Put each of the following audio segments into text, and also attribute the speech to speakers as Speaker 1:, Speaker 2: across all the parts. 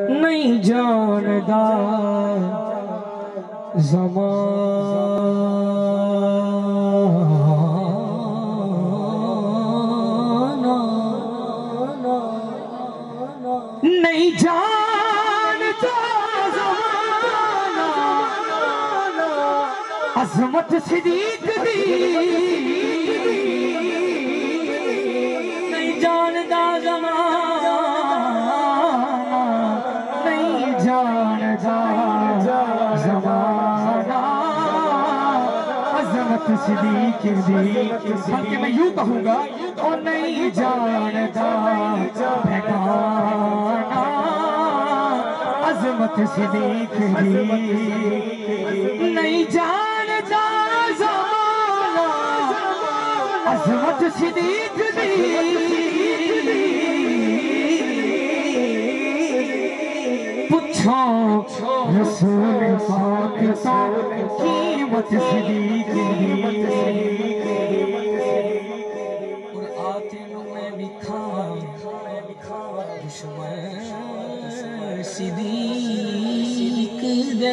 Speaker 1: नहीं जानदा ज़माना, नहीं जानदा ज़माना अज़मत सिद्दीक़ दी, नहीं जानदा ज़माना, नहीं जानदा ज़माना अज़मत सिद्दीक़ दी। बल्कि मैं यूं कहूँगा और नहीं जानदा बेगाना अज़मत सिद्दीक़ दी, नहीं जानदा ज़माना अज़मत सिद्दीक़ दी। पूछो रसूल पाक तो कीमत सिद्दीक़ दी। और आते नु मैं बिखावा दुश्मन सिद्दीक़ दे।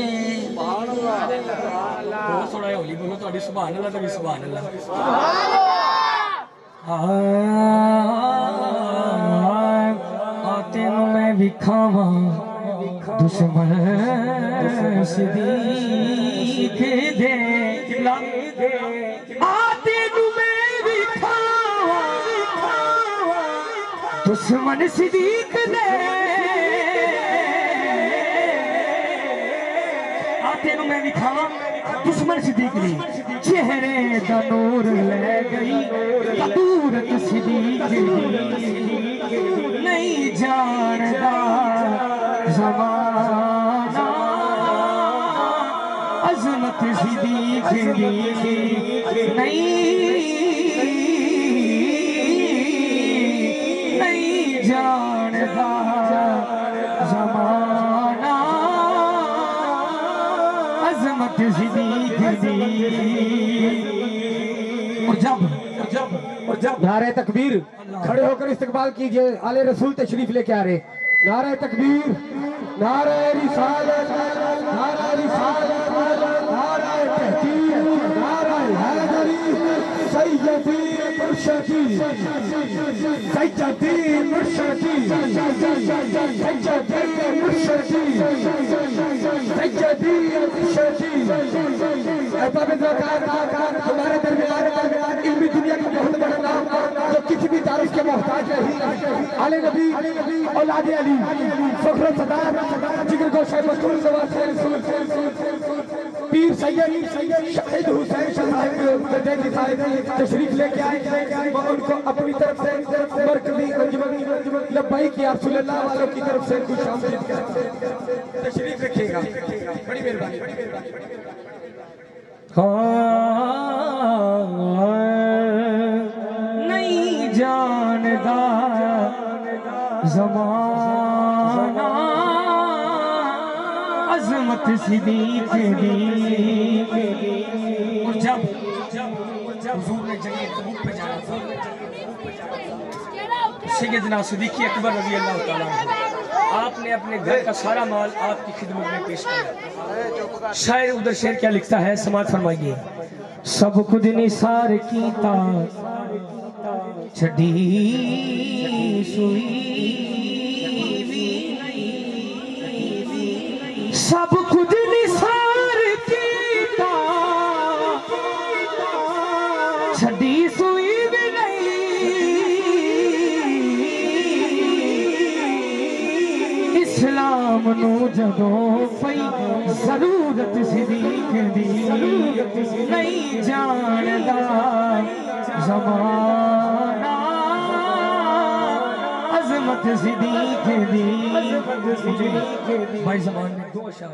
Speaker 1: बहुत थोड़ा होली बोलो तो सुभान अल्लाह तो सुभान अल्लाह। आते नु मैं बिखावा दुश्मन सिद्दीक़ दे। आते नु मैं बिखावा दुश्मन सिद्दीक़ दे। आते नु मैं बिखावा दुश्मन सिद्दीक़ दी। चेहरे दा नूर ले गई कदूरत सिद्दीक़ दी, नहीं जानदा ज़माना अज़मत सिद्दीक़ दी, नहीं जानदा ज़माना अज़मत सिद्दीक़ दी। और जब
Speaker 2: नारे तकबीर, खड़े होकर इस्तकबाल कीजिए। आले रसूल तशरीफ लेके आ रहे। नारे तकबीर, नारे रिसालत, नारे रिसालत, नारे तहकीर, नारे हैदरी, सैयदी मुर्शदी, सैयदी मुर्शदी, सैयदी मुर्शदी, सैयदी मुर्शदी। हमारे दरमियान इल्मी दुनिया का बहुत बड़ा नाम जो किसी भी तारीफ के मोहताज नहीं। आले नबी औलाद अली फख्र सदार जिगर गोशे मस्तूर नवाज़े रसूल पीर सैयद शहीद हुसैन साहब तशरीफ लेके आए। उनको अपनी तरफ से मरकज़ी अंजुमन लब्बैक या रसूल अल्लाह वालों की तरफ से खुश आमदीद तशरीफ रखिएगा। बड़ी मेहरबानी।
Speaker 1: नहीं जानदा ज़माना अज़मत सिद्दीक़ दी। और जब हुज़ूर ने जंग तबूक पे जाना था, सैयदना सिद्दीक़ अकबर रज़ी अल्लाह तआला आपने अपने घर का सारा माल आपकी खिदमत में पेश किया। शायर उधर शेर क्या लिखता है, समाज फरमाइए। सब कुछ निसार कीता छड़ी सुई, सब कुछ निसार कीता छड़ी सुई भी नहीं। इस्लाम नू जदों पई ज़रूरत सिद्दीक़ दी, नहीं जानदा ज़माना अज़मत सिद्दीक़ दी। भाई ज़मान ने दो अशार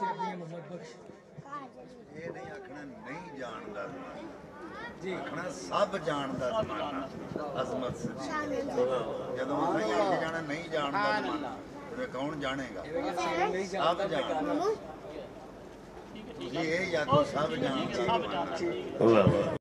Speaker 3: ये नहीं आखना नहीं जानदा जी, आखना सब जानदा ज़माना अज़मत सिद्दीक़। जदों नहीं जाना नहीं जानदा ज़माना कौन जानेगा? सब जानदा। ये या तो सब जानदा।